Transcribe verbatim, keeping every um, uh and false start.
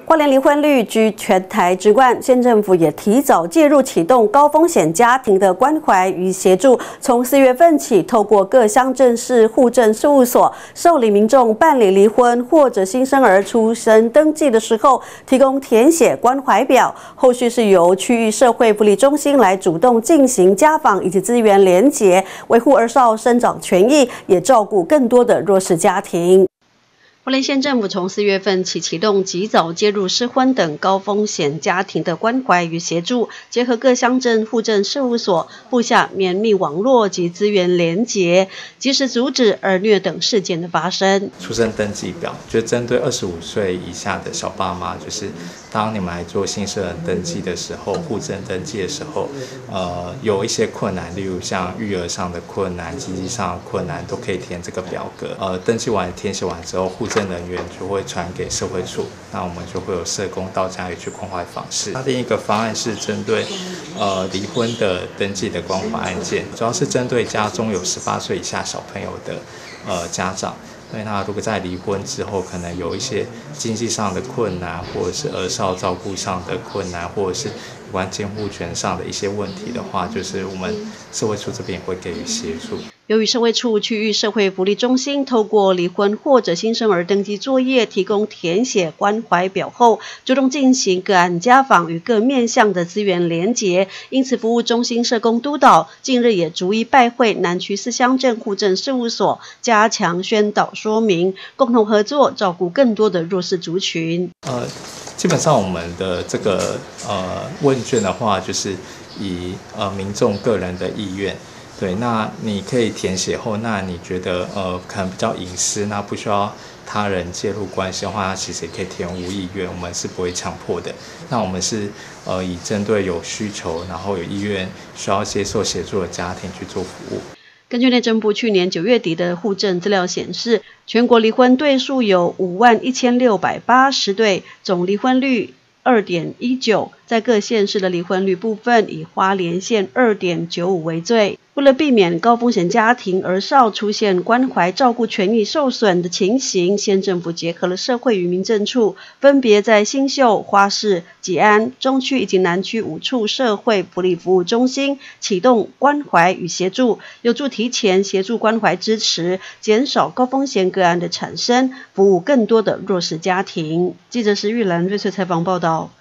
花莲离婚率居全台之冠，县政府也提早介入，启动高风险家庭的关怀与协助。从四月份起，透过各乡镇市户政事务所受理民众办理离婚或者新生儿出生登记的时候，提供填写关怀表，后续是由区域社会福利中心来主动进行家访以及资源连结，维护儿少生长权益，也照顾更多的弱势家庭。花莲县政府从四月份起启动及早介入失婚等高风险家庭的关怀与协助，结合各乡镇户政事务所布下绵密网络及资源连结，及时阻止儿虐等事件的发生。 出生登记表就针对二十五岁以下的小爸妈，就是当你们来做新生儿登记的时候，户政登记的时候，呃，有一些困难，例如像育儿上的困难、经济上的困难，都可以填这个表格。呃，登记完、填写完之后，户政人员就会传给社会处，那我们就会有社工到家里去关怀访视。那另一个方案是针对呃离婚的登记的关怀案件，主要是针对家中有十八岁以下小朋友的呃家长。所以那如果在离婚之后，可能有一些经济上的困难，或者是儿少照顾上的困难，或者是有关监护权上的一些问题的话，就是我们社会处这边也会给予协助。 由于社会处区域社会福利中心透过离婚或者新生儿登记作业提供填写关怀表后，主动进行个案家访与各面向的资源连结，因此服务中心社工督导近日也逐一拜会南区四乡镇户政事务所，加强宣导说明，共同合作照顾更多的弱势族群。 呃，基本上我们的这个呃问卷的话，就是以呃民众个人的意愿。对，那你可以填写后，那你觉得呃可能比较隐私，那不需要他人介入关系的话，其实也可以填无意愿，我们是不会强迫的。那我们是呃以针对有需求，然后有意愿需要接受协助的家庭去做服务。 根据内政部去年九月底的户政资料显示，全国离婚对数有五万一千六百八十对，总离婚率二点一九，在各县市的离婚率部分，以花莲县二点九五为最。为了避免高风险家庭儿少出现关怀照顾权益受损的情形，县政府结合了社会与民政处，分别在新秀、花市、吉安、中区以及南区五处社会福利服务中心启动关怀与协助，有助提前协助关怀支持，减少高风险个案的产生，服务更多的弱势家庭。记者石玉兰瑞穗采访报道。